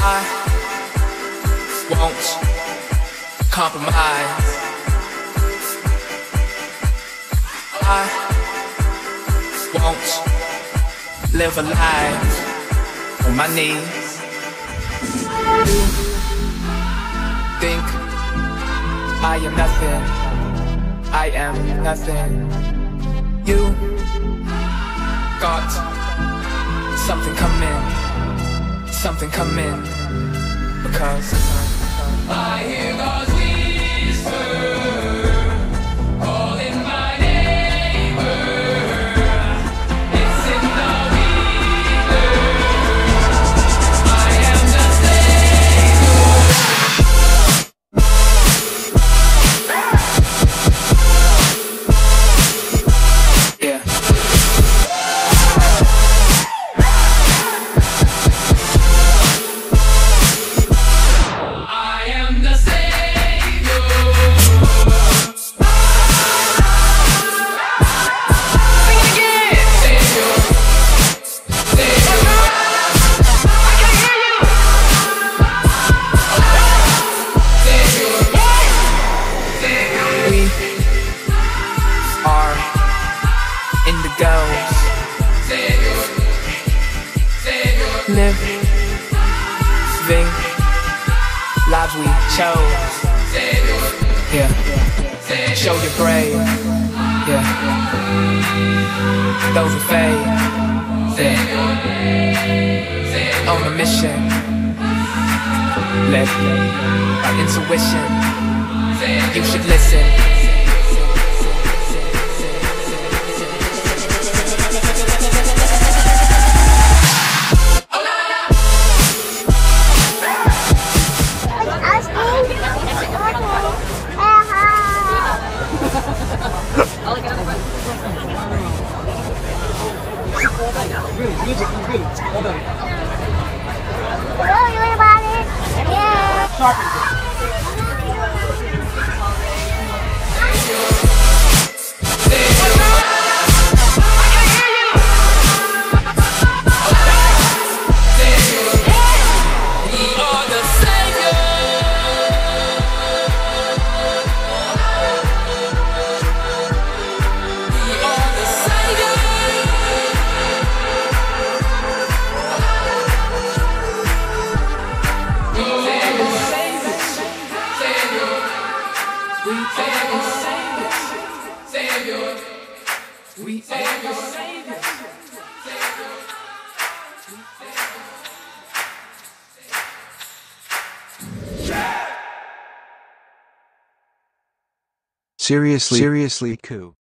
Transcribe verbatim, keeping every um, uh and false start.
I won't compromise. I won't live a life on my knees. You think I am nothing, I am nothing. You got something coming, something coming, because I hear God's whisper calling my neighbor. It's in the weather. I am the Savior. Yeah. Living lives we chose. Yeah. Show your brave. Yeah. Those who fade. Yeah. On a mission. Led by intuition. You should listen. Hello, everybody. Yeah. Seriously, seriously, cool.